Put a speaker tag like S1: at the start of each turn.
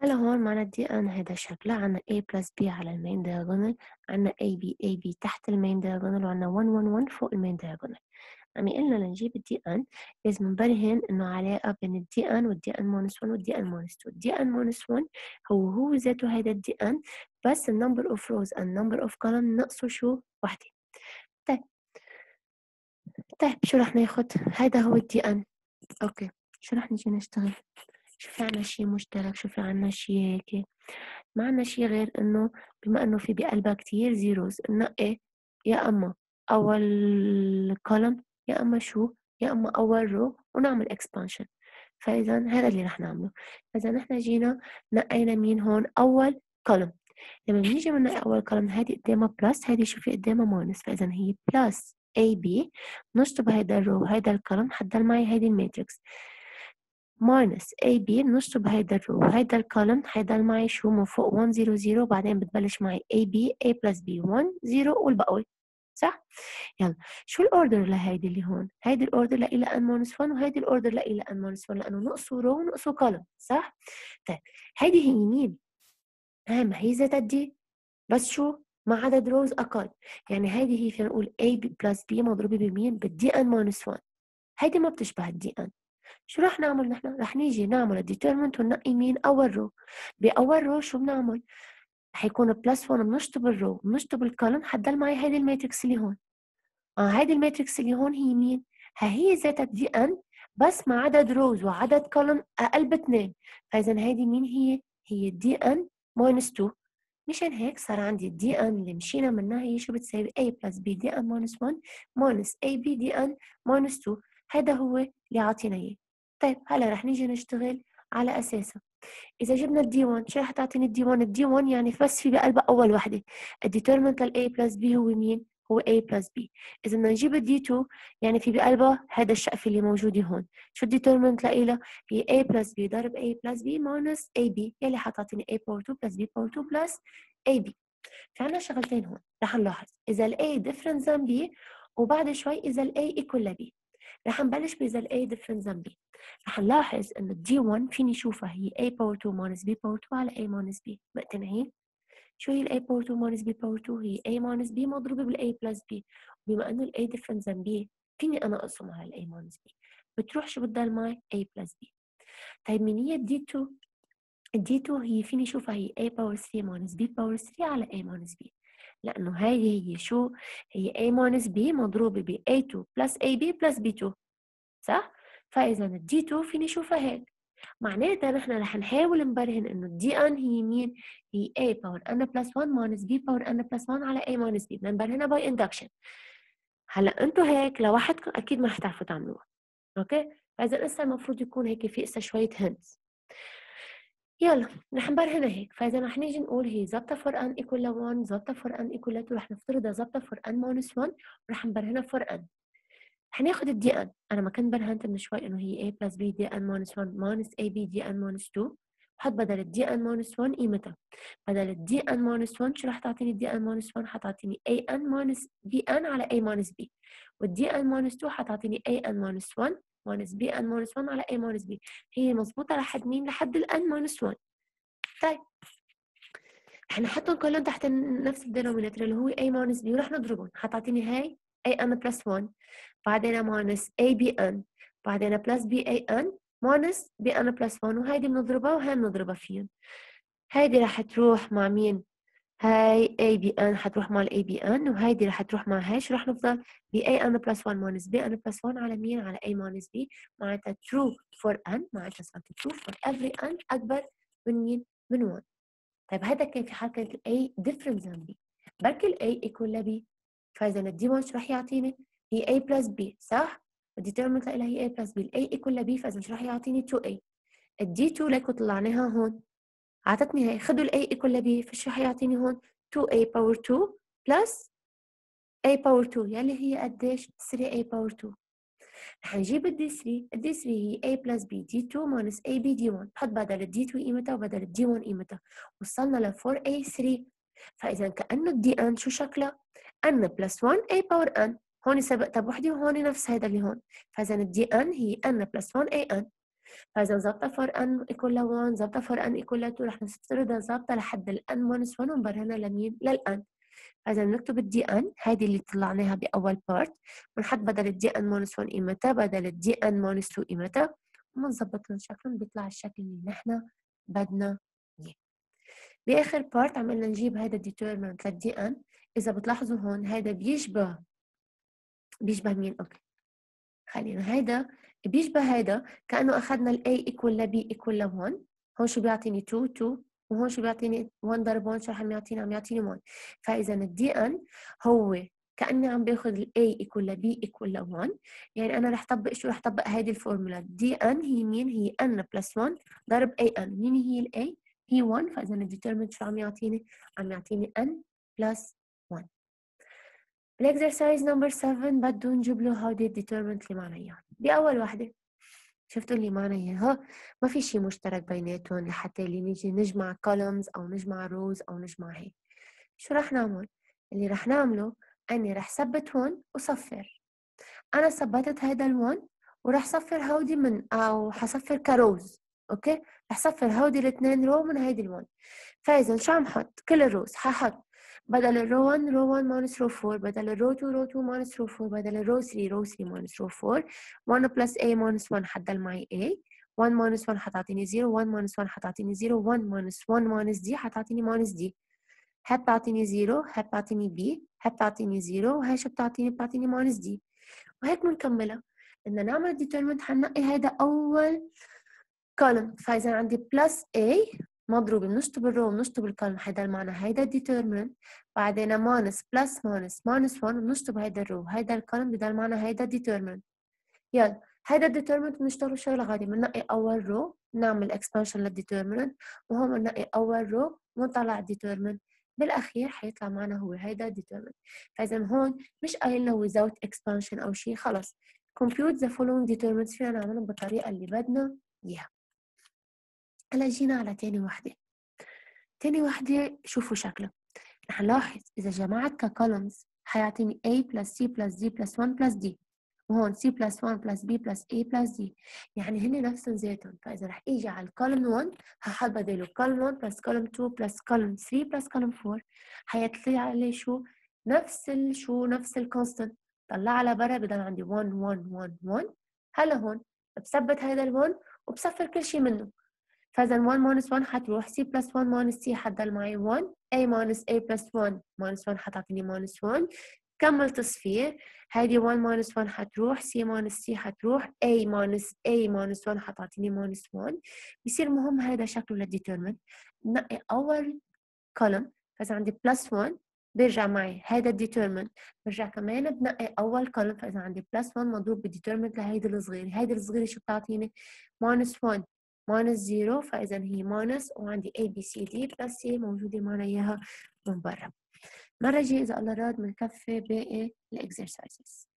S1: هلا هون معنا الدي ان هيدا شكله عنا A plus B على المين diagonal، عنا AB تحت المين diagonal، وعنا 1 1 1 فوق المين diagonal. عم يقلنا لنجيب الدي ان لازم نبرهن انه علاقة بين الدي ان والدي ان ماينس 1 والدي ان ماينس 2. الدي ان ماينس 1 هو ذاته هيدا الدي ان، بس النمبر اوف روز and number of column ناقصه شو؟ وحدة. طيب شو رح ناخد؟ هيدا هو الدي ان. اوكي، شو رح نجي نشتغل؟ شو في عنا شي مشترك؟ شو في عنا شي هيك؟ ما عنا شي غير إنه بما إنه في بقلبها كتير zeros ننقي يا أما أول column يا أما شو، يا أما أول row ونعمل expansion. فإذا هذا اللي رح نعمله. إذا نحن جينا نقينا مين هون؟ أول column. لما بنيجي بنلاقي أول column هادي قدامها plus، هادي شوفي قدامها minus، فإذا هي plus AB. نشطب هيدا الرو هيدا الكولوم حتضل معي هيدي الماتريكس minus AB. بنشطب هيدا الرو هيدا الكولوم حيضل معي شو من فوق 1 0 0، وبعدين بتبلش معي AB A plus B 1 0 والبقوي، صح؟ يلا شو الاوردر لهيدي اللي هون؟ هيدي الاوردر لإلى n minus 1 وهيدي الاوردر لإلى n minus 1 لأنه نقصوا رو ونقصوا كولوم، صح؟ طيب هيدي هي مين؟ ما هي ذات دي، بس شو؟ مع عدد روز أقل. يعني هيدي هي فينا نقول A plus B مضروبة بمين؟ بالدي n minus 1. هيدي ما بتشبه الدي n. شو رح نعمل نحن؟ رح نيجي نعمل الديترمنت وننقي مين؟ أول رو. بأول رو شو بنعمل؟ رح يكون بلس 1، بنشطب الرو بنشطب الكولوم حتضل معي هيدي الماتريكس اللي هون. هيدي الماتريكس اللي هون هي مين؟ هي ذاتها دي ان، بس مع عدد روز وعدد كولوم أقل ب2. فإذا هيدي مين هي؟ هي دي ان ماينس 2. مشان هيك صار عندي الدي ان اللي مشينا منها هي شو بتساوي؟ A plus B دي ان ماينس 1 ماينس AB دي ان ماينس 2. هذا هو اللي عاطينا اياه. طيب هلا رح نيجي نشتغل على اساسه. اذا جبنا الدي 1 شو رح تعطيني الدي 1؟ الدي 1 يعني بس في بقلبها اول وحده. الديترمنت لل A plus B هو مين؟ هو A plus B. اذا بدنا نجيب الدي 2 يعني في بقلبها هذا الشقفه اللي موجوده هون. شو الديترمنت لإلها؟ هي A plus B ضرب A plus B minus AB يلي حتعطيني A power 2 plus B power 2 plus AB. في عنا شغلتين هون رح نلاحظ إذا ال A different than B، وبعد شوي إذا ال A equal ل B. رح نبلش بإذا ال A different than B. رح نلاحظ إنه D 1 فيني شوفها هي A power 2 minus B power 2 على A minus B. مقتنعين؟ شو هي ال A power 2 minus B power 2؟ هي A minus B مضروبة بال A plus B. وبما إنه ال A different than B فيني أنا أقسمها على A minus B. بتروح شو بتضل معي؟ A plus B. طيب مين هي D 2؟ دي 2 هي فيني شوفها هي A باور 3 minus B باور 3 على A minus B، لأنه هاي هي شو؟ هي A minus B مضروبة ب A2 plus AB plus B2، صح؟ فإذا ال D2 فيني شوفها هيك. معناتها نحن رح نحاول نبرهن إنه ال DN هي مين؟ هي A باور N plus 1 minus B باور N plus 1 على A minus B. بدنا نبرهنها by induction. هلا انتوا هيك لوحدكم أكيد ما رح تعرفوا تعملوها، أوكي؟ فإذا لسه المفروض يكون هيك في إسا شوية hints. يلا رح نبرهنها هيك. فاذا رح نيجي نقول هي ظابطه فور ان ايكوال ل 1، ظابطه فور ان ايكوال ل 2، رح نفترضها ظابطه فور ان ماينس 1 ورح نبرهنها فور ان. رح ناخذ الدي ان، انا ما كنت برهنت من شوي انه هي A بلس B دي ان ماينس 1 ماينس AB دي ان ماينس 2. بحط بدل الدي ان ماينس 1 قيمتها. بدل الدي ان ماينس 1 شو رح تعطيني؟ الدي ان ماينس 1 حتعطيني AN ماينس BN على A ماينس B، والدي ان ماينس 2 حتعطيني AN ماينس 1 ماينس BN ماينس 1 على A ماينس B. هي مضبوطه لحد مين؟ لحد ال N ماينس 1. طيب احنا حطهم كلهم تحت نفس الدينوميناتور اللي هو A minus B ورح نضربهم. حتعطيني هاي AN plus 1 بعدين minus ABN بعدين plus BAN minus BN plus 1، وهيدي بنضربها وهي بنضربها فيهم. هيدي رح تروح مع مين؟ هاي ABN حتروح مع ال ABN، وهيدي رح تروح مع هاي. شو رح نفضل؟ ب AN plus 1 minus BN plus 1 على مين؟ على A minus B. معناتها true for N، معناتها صارت true for every N أكبر من مين؟ من 1. طيب هذا كان في حال كانت ال A different than B. بركي ال A equal ل B. فإذا ال D1 شو رح يعطيني؟ هي A plus B، صح؟ الديترمنت لها هي A plus B. ال A equal ل B، فإذا شو رح يعطيني 2A. ال D2 ليكو طلعناها هون. عطتني هي. خدوا ال A equal ل B، فشو رح يعطيني هون؟ 2A power 2 plus A power 2 يلي هي قديش؟ 3A power 2. رح نجيب ال D3. ال D3 هي A plus B D2 minus AB D1. بحط بدل ال D2 قيمتها وبدل ال D1 قيمتها. وصلنا ل 4A3. فإذا كأنه الدي ان شو شكلها؟ n بلس 1 a باور n. هون سبقتها بوحدة وهون نفس هذا اللي هون. فإذا الدي ان هي n بلس 1 a n. فإذا ظابطة for n equal ل 1 ظابطة for n equal ل 2 رح نفترضها ظابطة لحد ال n minus 1 ونبرهنها لمين؟ لل n. فإذا بنكتب ال dn هيدي اللي طلعناها بأول part، بنحط بدل ال dn minus 1 قيمتها بدل ال dn minus 2 قيمتها، وبنظبط لهم شكلهم بيطلع الشكل اللي نحن بدنا إياه. بآخر part عملنا نجيب هيدا determinant لل dn. إذا بتلاحظوا هون هيدا بيشبه مين؟ أوكي. خلينا هيدا بيشبه هيدا كأنه أخدنا ال A equal ل B equal ل 1. هون شو بيعطيني 2 2 وهون شو بيعطيني 1 ضرب 1 شو عم يعطيني 1. فإذا ال DN هو كأني عم باخذ ال A equal ل B equal ل 1. يعني أنا رح طبق شو؟ رح طبق هيدي الفورمولا. DN هي مين؟ هي N plus 1 ضرب AN. مين هي ال A؟ هي 1. فإذا ال determinant شو عم يعطيني؟ عم يعطيني N plus 1. الاكسرسايز نمبر 7 بده نجيب له هودي الديترمنت اللي معنا اياها. بأول وحدة شفتوا اللي معنا اياها ما في شيء مشترك بيناتهم لحتى اللي نيجي نجمع columns أو نجمع rows أو نجمع هيك. شو رح نعمل؟ اللي رح نعمله أني رح ثبت هون وصفر. أنا ثبتت هيدا ال1 ورح صفر هودي أو حصفر كروز. أوكي؟ رح صفر هودي الاثنين رو من هيدي ال1. فإذا شو عم حط؟ كل الروز ححط بدل الرو 1 رو 1 ماينس رو 4، بدل الرو 2 رو 2 ماينس رو 4، بدل الرو 3 رو 3 ماينس رو 4. 1 بلس A ماينس 1 حتضل معي A. 1 ماينس 1 حتعطيني 0، 1 ماينس 1 حتعطيني 0، 1 ماينس 1 ماينس دي حتعطيني ماينس دي. هاي بتعطيني 0، هاي بتعطيني B، هاي بتعطيني 0، وهي شو بتعطيني ماينس دي. وهيك بنكملها. بدنا نعمل determinant حننقي هيدا أول column. فإذا عندي بلس A مضروب بنشطب الرو بنشطب الكولم هيدا المعنى هيدا الديترمنت. بعدين ماينس بلس ماينس ماينس 1 بنشطب هيدا الرو هيدا الكولم بدا المعنى هيدا الديترمنت. يلا هيدا الديترمنت بنشتغل شغله غادي بننقي اول رو نعمل اكسبانشن للديترمنت، وهون بننقي اول رو ونطلع الديترمنت. بالاخير حيطلع معنا هو هيدا الديترمنت. فاذا هون مش قايلنا without expansion او شيء، خلص compute the following determinants فينا نعملهم بالطريقه اللي بدنا اياها. هلا جينا على تاني وحدة شوفوا شكله. رح نلاحظ إذا جمعت ككولمز حيعطيني A plus C plus D plus 1 plus D، وهون C plus 1 plus B plus A plus D، يعني هن نفسهم ذاتهم. فإذا رح إجي على الكولم 1 هحط بداله column 1 plus column 2 plus column 3 plus column 4. حيطلع لي شو؟ نفس الكونستنت. طلع على برا بدل عندي 1 1 1 1. هلا هون بثبت هيدا ال1 وبصفر كل شيء منه. فإذا 1 minus 1 حتروح C plus 1 minus C حتضل معي 1. A minus A plus 1 minus 1 حتعطيني minus 1. كمل تصفير. هيدي 1 minus 1 حتروح C minus C حتروح A minus 1 حتعطيني minus 1. بصير مهم هيدا شكله للديترمنت. بنقي أول column. فإذا عندي plus 1 بيرجع معي هيدا الديترمنت. برجع كمان بنقي أول column. فإذا عندي plus 1 مضروب بالديترمنت لهيدي الصغيرة. هيدي الصغيرة شو بتعطيني؟ minus 1 minus 0. فإذا هي minus وعندي A B C D plus C موجودة معنا إياها من برا. مرة جاي إذا الله راد بنكفي باقي الإكسرسايزز.